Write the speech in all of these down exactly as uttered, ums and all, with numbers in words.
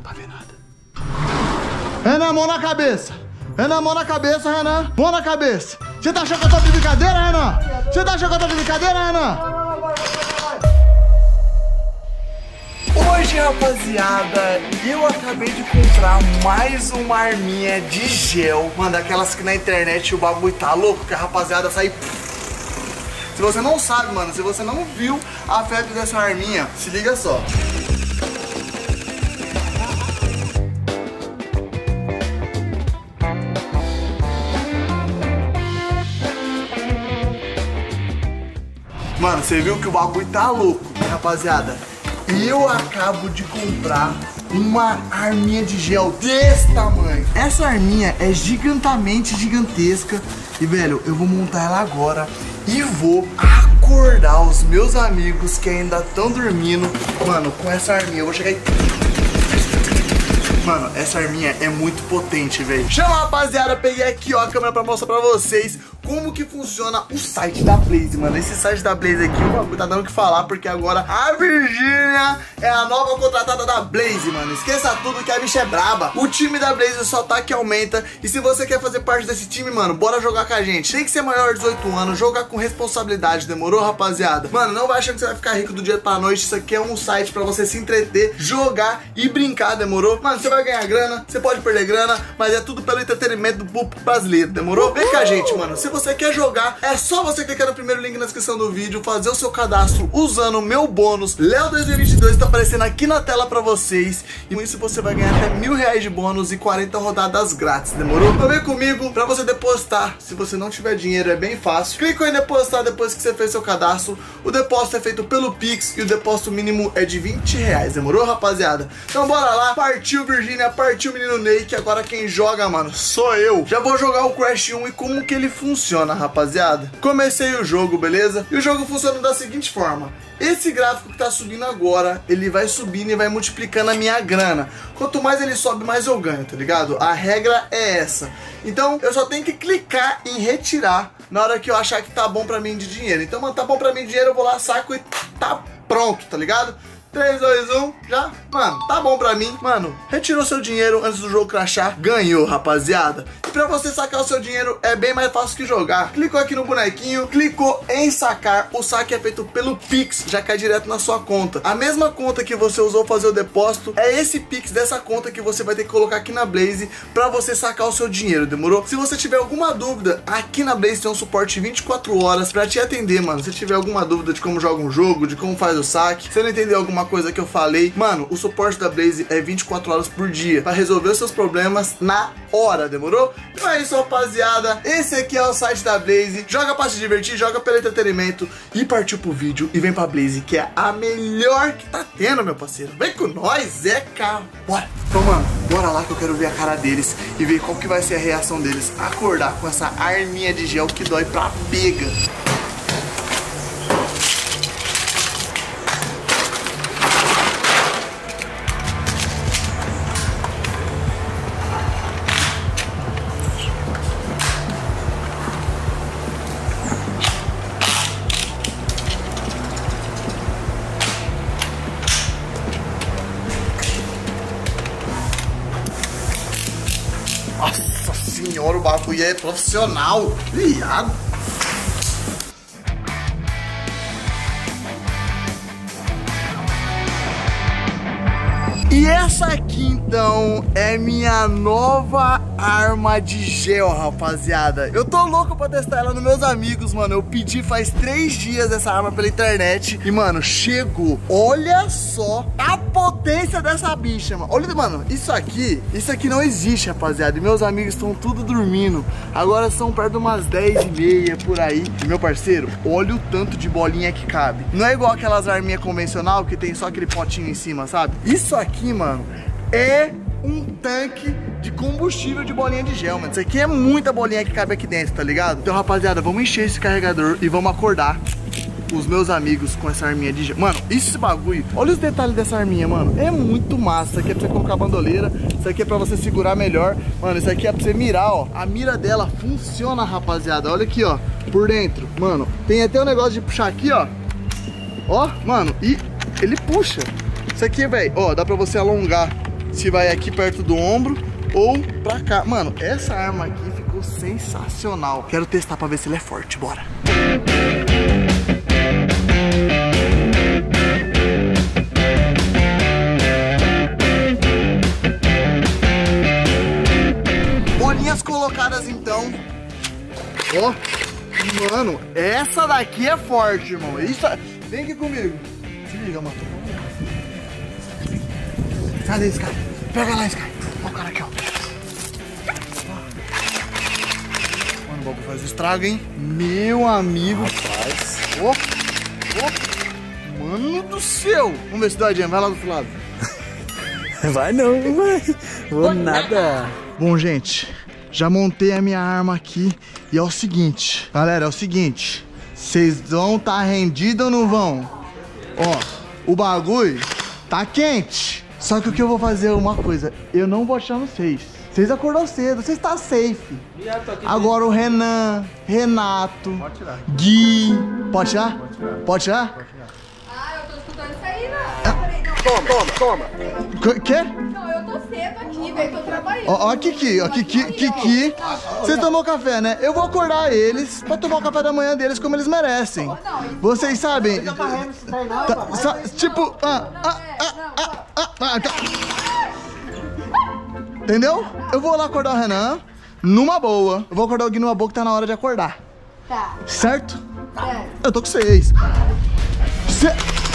pra ver nada. Renan, mão na cabeça. Renan, mão na cabeça, Renan. Mão na cabeça. Você tá achando que eu tô de brincadeira, Renan? Você tá achando que eu tô de brincadeira, Renan? Hoje, rapaziada, eu acabei de comprar mais uma arminha de gel. Mano, daquelas que na internet o bagulho tá louco, que a rapaziada sai... Se você não sabe, mano, se você não viu a febre dessa arminha, se liga só. Mano, você viu que o bagulho tá louco, né, rapaziada? Eu acabo de comprar uma arminha de gel desse tamanho. Essa arminha é gigantamente gigantesca. E, velho, eu vou montar ela agora e vou acordar os meus amigos que ainda estão dormindo. Mano, com essa arminha eu vou chegar e... Mano, essa arminha é muito potente, velho. Chama, rapaziada, peguei aqui, ó, a câmera pra mostrar pra vocês como que funciona o site da Blaze, mano. Esse site da Blaze aqui, o bagulho tá dando o que falar, porque agora a Virgínia é a nova contratada da Blaze, mano. Esqueça tudo que a bicha é braba. O time da Blaze só tá que aumenta. E se você quer fazer parte desse time, mano, bora jogar com a gente. Tem que ser maior de dezoito anos, jogar com responsabilidade, demorou, rapaziada? Mano, não vai achando que você vai ficar rico do dia pra noite. Isso aqui é um site pra você se entreter, jogar e brincar, demorou? Mano, você vai ganhar grana, você pode perder grana, mas é tudo pelo entretenimento do público brasileiro, demorou? Vem com a gente, mano. Se você quer jogar, é só você clicar no primeiro link na descrição do vídeo, fazer o seu cadastro usando o meu bônus Léo dois mil e vinte e dois, tá aparecendo aqui na tela pra vocês. E com isso você vai ganhar até mil reais de bônus e quarenta rodadas grátis, demorou? Então vem comigo pra você depositar. Se você não tiver dinheiro, é bem fácil. Clica em depositar depois que você fez seu cadastro. O depósito é feito pelo Pix e o depósito mínimo é de vinte reais, demorou, rapaziada? Então bora lá, partiu Virgínia, partiu menino Ney, que agora quem joga, mano, sou eu. Já vou jogar o Crash um e como que ele funciona, rapaziada. Comecei o jogo, beleza? E o jogo funciona da seguinte forma. Esse gráfico que tá subindo agora, ele vai subindo e vai multiplicando a minha grana. Quanto mais ele sobe, mais eu ganho, tá ligado? A regra é essa. Então, eu só tenho que clicar em retirar na hora que eu achar que tá bom pra mim de dinheiro. Então, mano, tá bom pra mim de dinheiro, eu vou lá, saco e tá pronto, tá ligado? três, dois, um, já, mano, tá bom pra mim. Mano, retirou seu dinheiro antes do jogo crashar, ganhou, rapaziada. E pra você sacar o seu dinheiro é bem mais fácil que jogar. Clicou aqui no bonequinho, clicou em sacar. O saque é feito pelo Pix, já cai direto na sua conta. A mesma conta que você usou pra fazer o depósito é esse Pix dessa conta que você vai ter que colocar aqui na Blaze pra você sacar o seu dinheiro, demorou? Se você tiver alguma dúvida, aqui na Blaze tem um suporte vinte e quatro horas pra te atender, mano. Se tiver alguma dúvida de como joga um jogo, de como faz o saque, se não entender alguma coisa que eu falei, mano, o suporte da Blaze é vinte e quatro horas por dia pra resolver os seus problemas na hora, demorou? Então é isso, rapaziada, esse aqui é o site da Blaze. Joga pra se divertir, joga pelo entretenimento e partiu pro vídeo e vem pra Blaze, que é a melhor que tá tendo, meu parceiro. Vem com nós, é cara. Bora. Então, mano, bora lá que eu quero ver a cara deles e ver qual que vai ser a reação deles acordar com essa arminha de gel que dói pra pega. Nossa senhora, o bagulho é profissional, viado. E essa aqui, então, é minha nova arma de gel, rapaziada. Eu tô louco pra testar ela nos meus amigos, mano. Eu pedi faz três dias essa arma pela internet e, mano, chegou. Olha só a potência dessa bicha, mano. Olha, mano, isso aqui, isso aqui não existe, rapaziada. E meus amigos estão tudo dormindo. Agora são perto de umas dez e meia, por aí. E, meu parceiro, olha o tanto de bolinha que cabe. Não é igual aquelas arminhas convencional que tem só aquele potinho em cima, sabe? Isso aqui, mano, é um tanque de combustível de bolinha de gel, mano. Isso aqui é muita bolinha que cabe aqui dentro, tá ligado? Então, rapaziada, vamos encher esse carregador e vamos acordar os meus amigos com essa arminha de gel. Mano, esse bagulho, olha os detalhes dessa arminha, mano. É muito massa. Isso aqui é pra você colocar a bandoleira. Isso aqui é pra você segurar melhor. Mano, isso aqui é pra você mirar, ó. A mira dela funciona, rapaziada. Olha aqui, ó, por dentro. Mano, tem até o negócio de puxar aqui, ó. Ó, mano, e ele puxa. Isso aqui, velho, ó, dá pra você alongar se vai aqui perto do ombro ou pra cá. Mano, essa arma aqui ficou sensacional. Quero testar pra ver se ele é forte, bora. Bolinhas colocadas então. Ó, oh, mano, essa daqui é forte, irmão. Isso, vem aqui comigo. Se liga, mano. Cadê esse cara? Pega lá esse cara. Olha o cara aqui, ó. Mano, o bagulho faz estrago, hein? Meu amigo. Rapaz. Ó, ó. Mano do céu. Vamos ver se dá, Jam. Vai lá do outro lado. Vai não, vai. Vou nada. Bom, gente, já montei a minha arma aqui. E é o seguinte, galera, é o seguinte. Vocês vão tá rendidos ou não vão? Ó, o bagulho tá quente. Só que o que eu vou fazer é uma coisa. Eu não vou atirar vocês. Vocês acordam cedo, vocês estão safe. Agora o Renan, Renato, Gui. Pode tirar? Pode tirar? Pode tirar? Pode tirar. Ah, eu tô escutando isso aí, não. Ah. Peraí, não. Toma, toma, toma. Quê? Não, eu tô cedo aqui, velho. Tô trabalhando. Ó, ó, Kiki, ó, Kiki, Kiki. Vocês tomou café, né? Eu vou acordar eles pra tomar o café da manhã deles como eles merecem. Vocês sabem. Tá, sa- tipo. Ah, ah, ah, ah, ah, ah, tá. Entendeu? Eu vou lá acordar o Renan numa boa. Eu vou acordar o Gui numa boa que tá na hora de acordar. Tá. Certo? É. Eu tô com vocês. Cê...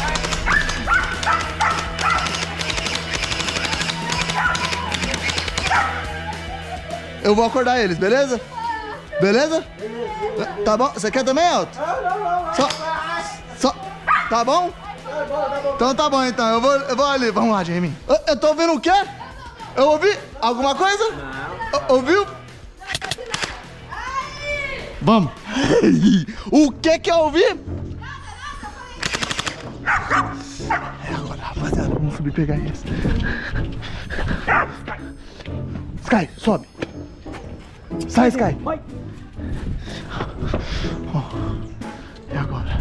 Eu vou acordar eles, beleza? Beleza? Tá bom? Você quer também, Elton? Só... Só... Tá bom? Então tá bom, então. Eu vou, eu vou ali. Vamos lá, Jamie. Eu, eu tô ouvindo o quê? Eu ouvi? Alguma coisa? Não. Ouviu? Vamos. O que que eu ouvi? É agora, rapaziada. Vamos subir e pegar eles. Sky, sobe. Sai, Sky. Ó, e agora?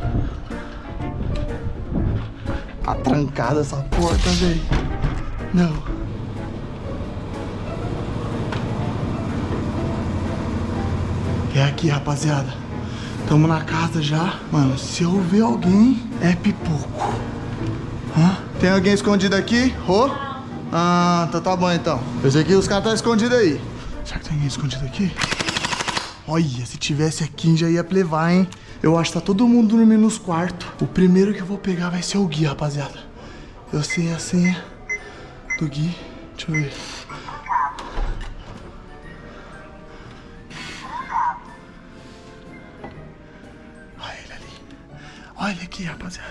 Tá trancada essa porta, velho. Não. É aqui, rapaziada. Tamo na casa já. Mano, se eu ver alguém, é pipoco. Hã? Tem alguém escondido aqui? Rô? Ah, então tá bom então. Pensei que os caras estão escondidos aí. Será que tem alguém escondido aqui? Olha, se tivesse aqui já ia levar, hein? Eu acho que tá todo mundo dormindo nos quartos. O primeiro que eu vou pegar vai ser o Gui, rapaziada. Eu sei a senha do Gui. Deixa eu ver. Olha ele ali. Olha ele aqui, rapaziada.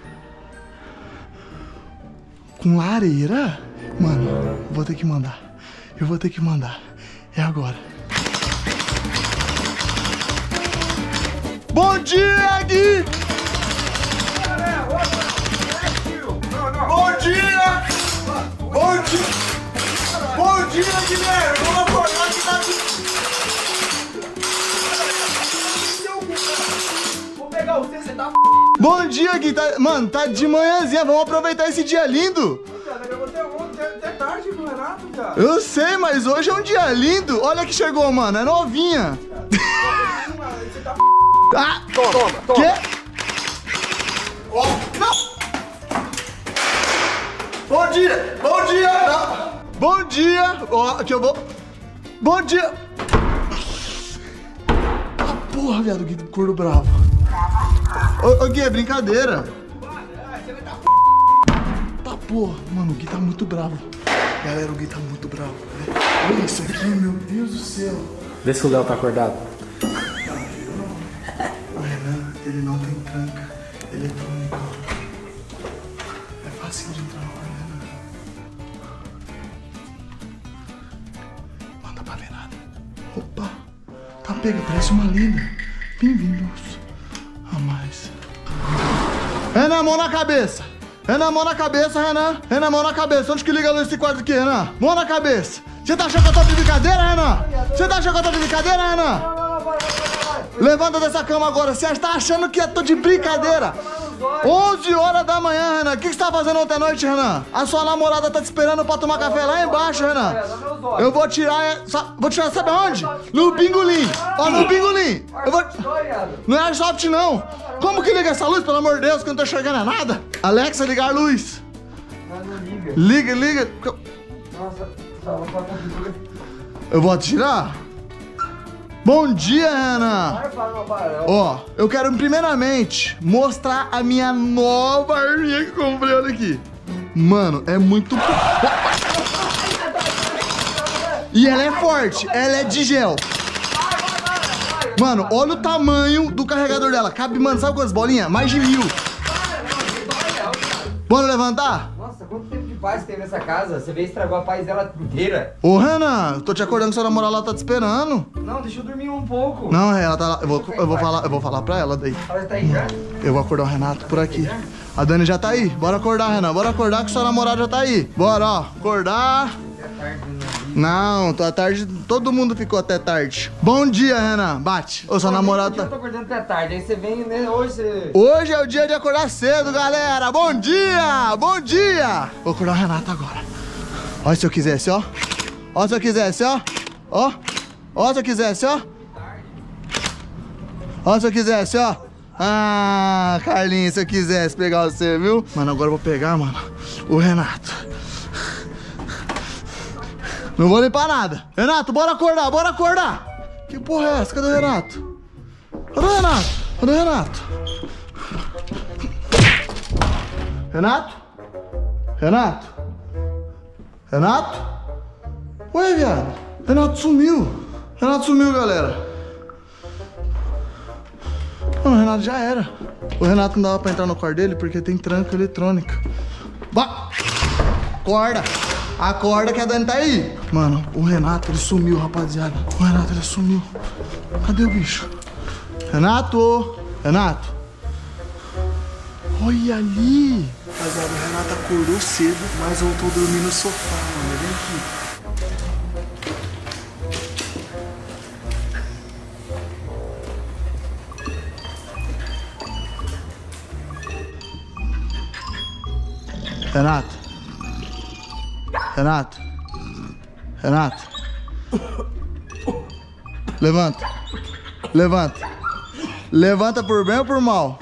Com lareira? Mano, vou ter que mandar. Eu vou ter que mandar. É agora. Bom dia, Gui! Bom dia! Bom dia! Bom dia, Guilherme! Vamos acordar que tá aqui! Vou pegar você, você tá f***. Bom dia, Gui! Tá... Mano, tá de manhãzinha, vamos aproveitar esse dia lindo! Até tarde com o Renato, cara. Eu sei, mas hoje é um dia lindo! Olha que chegou, mano, é novinha! Você tá f***. Ah! Toma, toma, toma. Quê? Ó, não! Bom dia! Bom dia! Não. Bom dia! Ó, que eu vou... Bom dia! Ah, porra, viado, Gui, corno bravo. Ô, ô, Gui, é brincadeira. Tá, porra. Mano, o Gui tá muito bravo. Galera, o Gui tá muito bravo. Olha isso aqui, meu Deus do céu. Vê se o Léo tá acordado. O Renan, ele não tem tranca eletrônica. É fácil de entrar no quarto, Renan. Não dá pra ver nada. Opa, tá pega, parece uma lenda. Bem-vindos a mais. Renan, mão na cabeça. Renan, mão na cabeça, Renan. Renan, mão na cabeça. Onde que liga a luz desse quarto aqui, Renan? Mão na cabeça. Você tá achando que eu tô de brincadeira, Renan? Você tá achando que eu tô de brincadeira, Renan? Levanta dessa cama agora. Você tá achando que eu tô de brincadeira? onze horas da manhã, Renan. o que, que você tá fazendo ontem à noite, Renan? A sua namorada tá te esperando pra tomar café lá embaixo, Renan. Eu vou tirar... Vou tirar, sabe aonde? No pingolim. Ó, no pingolim. Eu vou... Não é airsoft, não. Como que liga essa luz, pelo amor de Deus, que eu não tô enxergando nada? Alexa, ligar a luz. Não, não liga. Liga, liga. Nossa, tava falando. Eu vou atirar? Bom dia, Renan. Ó, eu quero primeiramente mostrar a minha nova arminha que eu comprei, olha aqui. Mano, é muito... E ela é forte, ela é de gel. Mano, olha o tamanho do carregador dela. Cabe, mano, sabe quantas bolinhas? Mais de mil. Bora levantar? Nossa, quanto tempo de paz tem nessa casa? Você veio estragou a paz dela inteira. Ô, Renan, tô te acordando que sua namorada lá tá te esperando. Não, deixa eu dormir um pouco. Não, ela tá lá. Eu vou, eu vou, falar, eu vou falar pra ela daí. Ela tá aí já? Eu vou acordar o Renato por aqui. A Dani já tá aí. Bora acordar, Renan. Bora acordar que sua namorada já tá aí. Bora, ó. Acordar. Não, tô à tarde. Todo mundo ficou até tarde. Bom dia, Renan. Bate. Ô, sua namorada tá... Eu tô acordando até tarde. Aí você vem, né? Hoje você... Hoje é o dia de acordar cedo, galera. Bom dia. Bom dia. Vou acordar o Renato agora. Olha se eu quisesse, ó. Ó se eu quisesse, ó. Ó. Ó se eu quisesse, ó. Ó se eu quisesse, ó. Ah, Carlinhos, se eu quisesse pegar você, viu? Mano, agora eu vou pegar, mano, o Renato. Não vou limpar nada. Renato, bora acordar, bora acordar. Que porra é essa? Cadê o Renato? Cadê o Renato? Cadê o Renato? Renato? Renato? Renato? Ué, viado. Renato sumiu. Renato sumiu, galera. Mano, o Renato já era. O Renato não dava pra entrar no quarto dele porque tem tranca eletrônica. Bah! Acorda! Acorda que a Dani tá aí. Mano, o Renato, ele sumiu, rapaziada. O Renato, ele sumiu. Cadê o bicho? Renato! Renato! Olha ali! Rapaziada, o Renato acordou cedo, mas voltou a dormir no sofá, mano. Vem aqui. Renato. Renato. Renato. Levanta. Levanta. Levanta por bem ou por mal?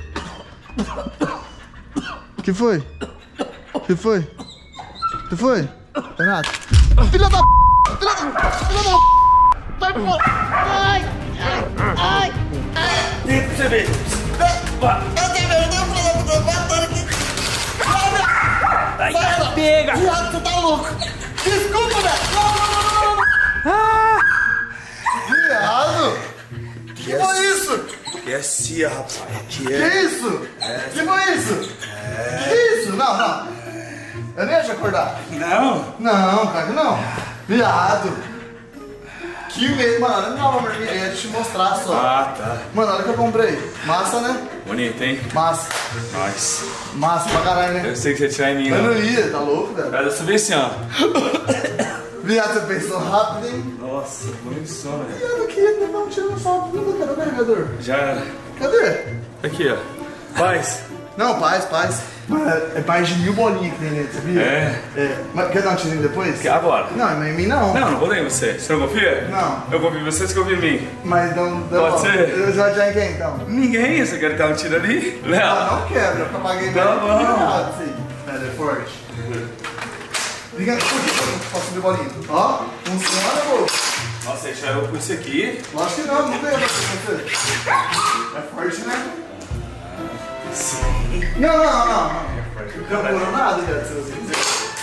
Que foi? Que foi? Que foi? Renato. Filha da p... Filha da... Filha da p... Vai fora. Ai. Ai. Ai. Deixa você ver. Eu tenho vergonha, filha da puta. Vai aqui. Sai, pega! Viado, você tá louco! Desculpa, velho! Não, não, não, não! Ah! Viado! Que foi isso? Que é cia, rapaz. Que Que é. isso? É. Que foi isso? É. Que isso? Não, não. Eu nem deixo acordar. Não? Não, cara, não. Viado. Que medo, mano. Olha a nova marmita, eu ia te mostrar só. Ah, tá. Mano, olha o que eu comprei. Massa, né? Bonito, hein? Massa. Nice. Massa pra caralho, né? Eu sei que você tirar em mim, Eu não. não ia, tá louco, velho? Cara, dessa vez sim, ó. Viado, você pensou rápido, hein? Nossa, bonito som, velho. Eu não queria levar um tiro no salto, não, cadê o carregador? Já era. Cadê? Aqui, ó. Paz. Não, paz, paz. Mano, é paz de mil bolinhas que tem dentro, sabia? É. É. Mas quer dar um tirinho depois? Que agora? Não, mas em mim não. Não, não vou dar em você. Você não confia? Não. Eu confio em você, você confia em mim. Mas não... não Pode ser? Eu já já em quem, então? Ninguém, você quer dar um tiro ali? Léo. Ah, não quero, eu paguei Tá mais. bom. Cuidado, sim. Ela é forte. Liga, ui, posso subir bolinha. Ó, funciona, pô. Nossa, deixa eu com isso aqui. Lógico que não, não tem pra você. É forte, né? Sim. Não, não, não, não. É forte. Não demorou nada, já, se você quiser.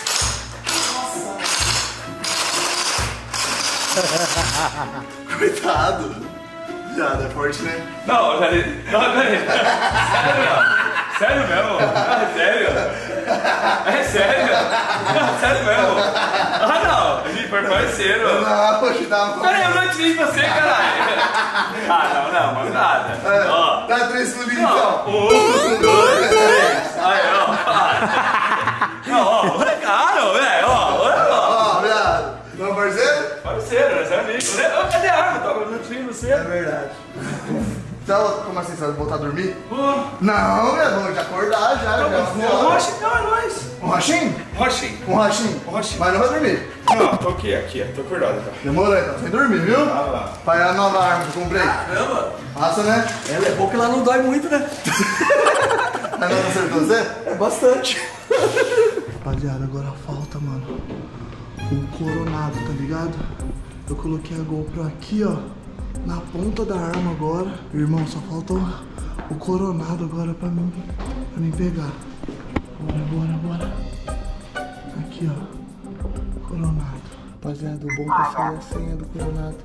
Coitado. Viado, é forte, né? Não, peraí. Não, peraí. Sério, não. Sério mesmo? Ah, sério? É sério? Não, sério mesmo? Ah, não. A gente foi parceiro. Não, vou te dar uma... Peraí, eu não atirei você, caralho. Ah, não, não, mas nada. É, Ó. dá três pulinhos, Não, então. um, dois, três. Aí, ó. Para. Não, ó, olha caro, velho. Ó, olha ó. Ó, viado. Vamos, parceiro? Parceiro, nós é amigo, né? Ô, cadê a arma? Tava no tiro você. É verdade. Então, como assim, você vai voltar a dormir? Pô. Não, meu, vamos te acordar já. já Oxe, Rochinho, não, é nóis. Um rochinho? Rochinho. Um rochinho? Um rochinho. Mas não vai dormir. Não, tô aqui, aqui, tô acordado, tá? Demorou então, sem dormir, viu? Ah lá. Pai, a nova arma que eu comprei. Caramba. Massa, né? Ela é bom que ela não dói muito, né? A nova acertou você? É bastante. Rapaziada, agora falta, mano, o coronado, tá ligado? Eu coloquei a GoPro aqui, ó, na ponta da arma agora. Irmão, só falta o, o coronado agora pra mim, pra mim pegar. Bora, bora, bora. Aqui, ó, coronado. Rapaziada, o bom é que eu sei a senha do coronado.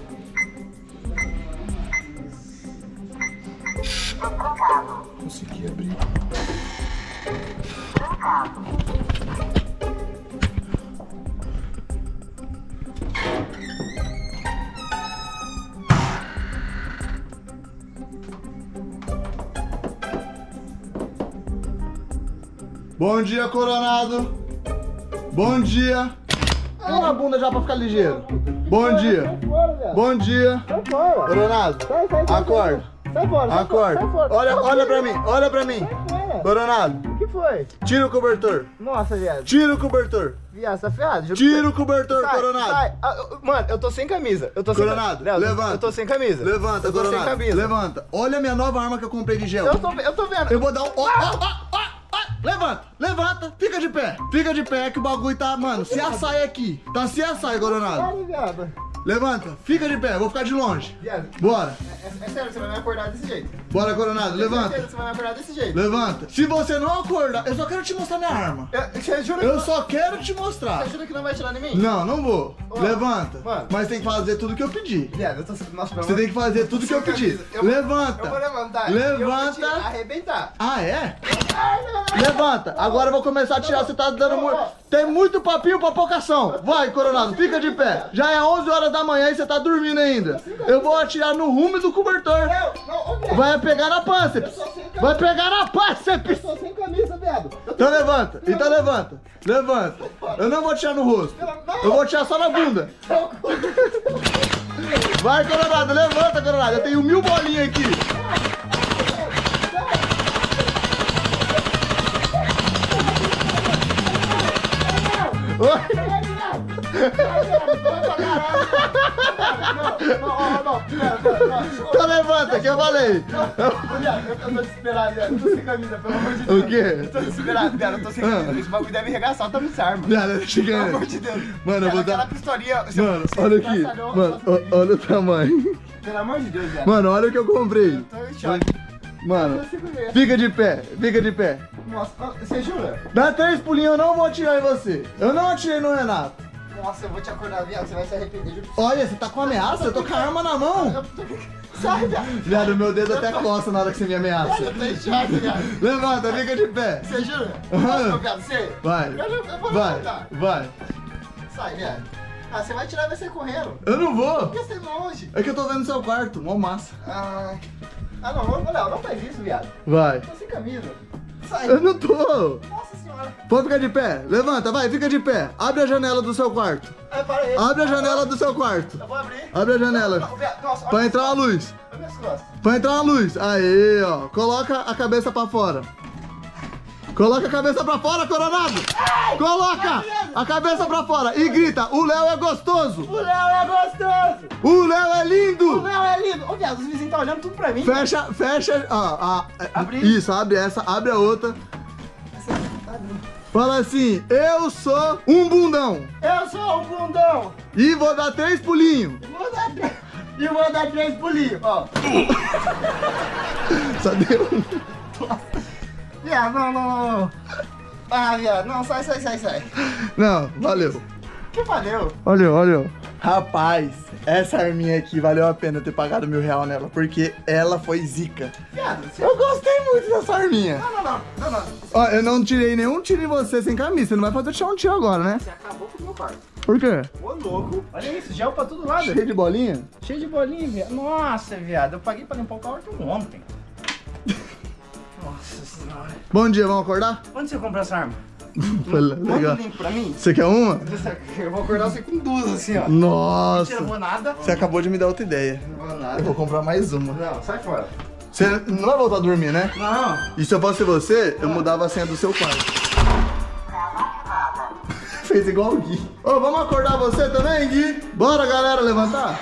Consegui abrir. Bom dia, coronado. Bom dia. Põe na bunda já pra ficar ligeiro. Bom dia. Bom dia. Coronado, acorda. Sai fora, sai Acorda. fora, sai fora. Olha, olha pra mim, olha pra mim. fora. Coronado, O que foi? tira o cobertor. Nossa, viado. Tira o cobertor. Viado, tá ferrado. Tira o cobertor, Sai, coronado. sai. Ah, eu- mano, eu tô sem camisa. Eu tô sem Coronado, Léo, levanta. Eu tô sem camisa. Levanta, eu tô coronado. sem camisa. Levanta. Olha a minha nova arma que eu comprei de gel. Eu tô, eu tô vendo. Eu vou dar um. Ó, ó, ó, ó, ó. Levanta, levanta, fica de pé. Fica de pé que o bagulho tá, mano, se assai aqui. Tá se assai, coronado. Para, viado. Levanta, fica de pé, vou ficar de longe. Viado. Bora, É, é sério, você vai me acordar desse jeito. bora, coronado, É sério, levanta. você vai me acordar desse jeito. Levanta. Se você não acordar, eu só quero te mostrar minha arma. Eu- Você jura que, Eu só quero te mostrar. você jura que não vai tirar em mim? Não, não vou. Ó, Levanta. mano. Mas tem que fazer tudo que eu pedi. Viado, eu tô... Nossa, pelo Você tem que fazer tudo que eu sem pedi. camisa. Eu vou- Levanta. Eu vou levantar. e eu vou te Levanta. arrebentar. Ah, é? Levanta. Agora eu vou começar a tirar. Você tá dando muito. Tem muito papinho pra pouca ação. Vai, coronado, fica de pé. Já é onze horas da manhã e você tá dormindo ainda. Eu vou atirar no rumo do cobertor. Não, não, ô, viado. Vai pegar na pânceps. Eu tô sem camisa. Vai pegar na pânceps. Eu tô sem camisa, viado. Eu tô Então levanta. Então levanta. Levanta. Eu não vou tirar no rosto. Eu vou tirar só na bunda. Vai, coronado, levanta, coronado. Eu tenho mil bolinhas aqui. Oi? Não, não, não, não, não. Então levanta, que eu falei. Ô, viado, eu eu tô desesperado, viado. Eu tô sem camisa, pelo amor de Deus. O quê? Eu tô desesperado, viado. Eu tô sem camisa. Esse bagulho deve me arregaçar, tá me arma. Viado, Pelo chegando. amor de Deus. Mano, eu vou Aquela dar. pistolinha. você- Mano, você olha aqui. engraçadão, Mano, nossa, ó- olha o tamanho. Pelo amor de Deus, viado. Mano, olha o que eu comprei. Tô em choque. Mano, Eu consigo ver. fica de pé, fica de pé. Nossa, você jura? Dá três pulinhos, eu não vou atirar em você. Eu não atirei no Renato. Nossa, eu vou te acordar, viado. Você vai se arrepender. Juro. Olha, você tá com ameaça? Eu tô com a arma na mão. Sai, viado. Viado, meu dedo até coça na hora que você me ameaça. Eu tô em choque, viado. Levanta, fica de pé. Você jura? Aham. Nossa, viado, você. Vai, Eu, eu, eu vou vai, levantar. vai. Sai, viado. Ah, você vai tirar e vai sair correndo. Eu não vou. Por que você tá longe? É que eu tô vendo seu quarto, mó massa. Ah, ah não, não, não, não faz isso, viado. Vai. Tô sem camisa. Sai. Eu não tô. Nossa senhora. Pode ficar de pé. Levanta, vai, fica de pé. Abre a janela do seu quarto. Ai, para aí. Abre a janela do seu quarto. Eu vou abrir. Abre a janela. Não, viado, nossa, olha Pra minhas entrar a costas. luz. Olha minhas costas. Pra entrar a luz. Aí, ó. Coloca a cabeça pra fora. Coloca a cabeça pra fora, coronado. Coloca a cabeça pra fora e grita: o Léo é gostoso. O Léo é gostoso. O Léo é O lindo. Léo é lindo. Ô, viado, os vizinhos tá olhando tudo pra mim. Fecha, fecha. Ó, ó, Abre. isso, abre essa, abre a outra. Fala assim: eu sou um bundão. Eu sou um bundão. E vou dar três pulinhos. Vou dar três. E vou dar três pulinhos, ó. Só deu um. Viado, não, não, não. Ah, viado, não, sai, sai, sai, sai. Não, valeu. Que valeu? Olha, olha. Rapaz, essa arminha aqui valeu a pena eu ter pagado mil real nela, porque ela foi zica. Viado, você... Eu gostei muito dessa arminha. Não, não, não, não, não. Ó, eu não tirei nenhum tiro em você sem camisa. Você não vai poder tirar um tiro agora, né? Você acabou com o meu quarto. Por quê? Ô, louco. Olha isso, gel pra todo lado. Cheio de bolinha? Cheio de bolinha, viado. Nossa, viado, eu paguei pra limpar o quarto ontem. Nossa senhora. Bom dia, vamos acordar? Onde você comprou essa arma? Foi Manda legal. um link pra mim. Você quer uma? Eu vou acordar você com duas, assim, ó. Nossa. Mentira, não vou nada. Você acabou de me dar outra ideia. Não vou Eu nada. vou comprar mais uma. Não, sai fora. Você não vai voltar a dormir, né? Não. E se eu fosse você, eu mudava a senha do seu quarto. Fez igual o Gui. Ô, vamos acordar você também, Gui? Bora, galera, levantar?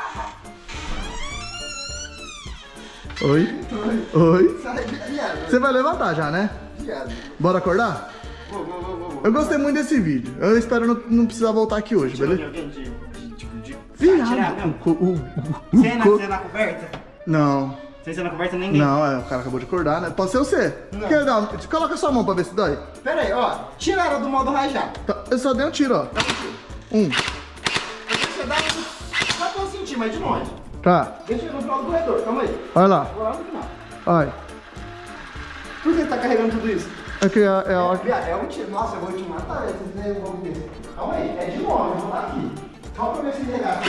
Oi? Oi? Oi? Sai, viado. Você vai levantar já, né? Viado. Bora acordar? Vou, vou, vou, vou. Eu gostei muito desse vídeo. Eu espero não, não precisar voltar aqui hoje, beleza? Viado. O, o, o, o, Sem na, co- sem na coberta? Não. Sem ser na coberta ninguém. Não, é, o cara acabou de acordar, né? Pode ser você. Não. Quer dar? um- Coloca sua mão pra ver se dói. Pera aí, ó. Tira ela do modo rajado. Tá, eu só dei um tiro, ó. Um. Você dá um... Só pra eu sentir, mas de longe. Tá. Deixa eu no final do corredor, calma aí. Olha lá. Vou lá no final. Ai. Por que tá carregando tudo isso? É que é, é a hora que... Viado, é um tiro. Nossa, eu vou te matar, velho. Vocês veem o bagulho desse. Calma aí, é de longe, eu vou lá aqui. Só pra ver se pegar.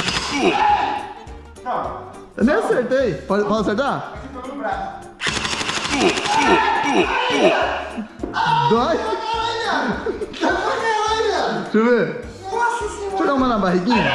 Não, Eu nem acertei. Pode, pode acertar? você pegou no braço. Dói? Caralho, caralho. Deixa eu ver. Nossa Deixa eu senhora. dar uma na barriguinha.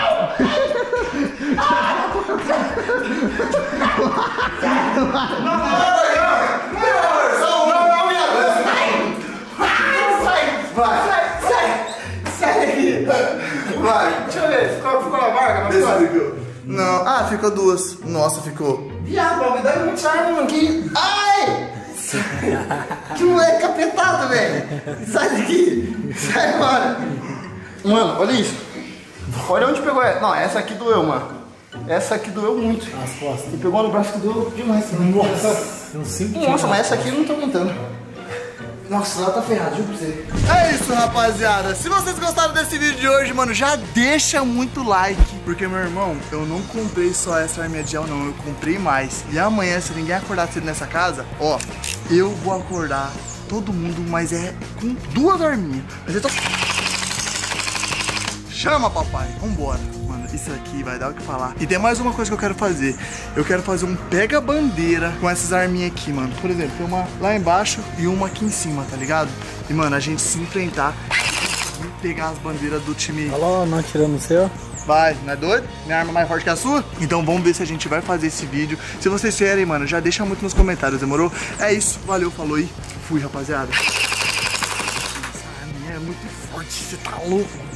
Vai, sai, sai. Sai daqui. Vai, deixa eu ver. Ficou, ficou a marca? Não ficou? Não. Ah, ficou duas. Nossa, ficou. Viado, me dá muito sarno, mano. Que... Ai! Que moleque capetado, velho. Sai daqui. Sai fora. Mano, olha isso. Olha onde pegou essa. Não, essa aqui doeu, mano. Essa aqui doeu muito. As costas. E pegou no braço que doeu demais. Nossa. Eu sinto. Nossa, mas essa aqui eu não tô aguentando. Nossa, ela tá ferrada, juro pra você. É isso, rapaziada. Se vocês gostaram desse vídeo de hoje, mano, já deixa muito like. Porque, meu irmão, eu não comprei só essa arminha de gel, não. Eu comprei mais. E amanhã, se ninguém acordar cedo nessa casa, ó, eu vou acordar todo mundo, mas é com duas arminhas. Mas eu tô... Chama, papai. Vambora. Mano, isso aqui vai dar o que falar. E tem mais uma coisa que eu quero fazer. Eu quero fazer um pega-bandeira com essas arminhas aqui, mano. Por exemplo, tem uma lá embaixo e uma aqui em cima, tá ligado? E, mano, a gente se enfrentar e pegar as bandeiras do time. Alô, não tirando o seu? Vai, não é doido? Minha arma é mais forte que a sua? Então vamos ver se a gente vai fazer esse vídeo. Se vocês querem, mano, já deixa muito nos comentários, demorou? É isso, valeu, falou aí. Fui, rapaziada. Essa arminha é muito forte, você tá louco.